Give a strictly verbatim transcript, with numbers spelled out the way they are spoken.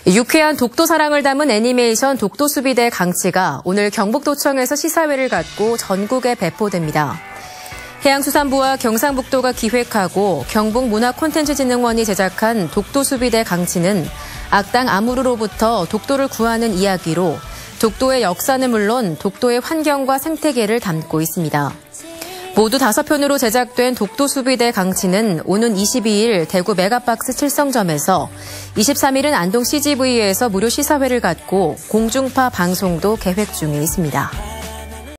유쾌한 독도 사랑을 담은 애니메이션 독도수비대 강치가 오늘 경북도청에서 시사회를 갖고 전국에 배포됩니다. 해양수산부와 경상북도가 기획하고 경북문화콘텐츠진흥원이 제작한 독도수비대 강치는 악당 아무르로부터 독도를 구하는 이야기로 독도의 역사는 물론 독도의 환경과 생태계를 담고 있습니다. 모두 다섯 편으로 제작된 독도수비대 강치는 오는 이십이일 대구 메가박스 칠성점에서 이십삼일은 안동 씨지비에서 무료 시사회를 갖고 공중파 방송도 계획 중에 있습니다.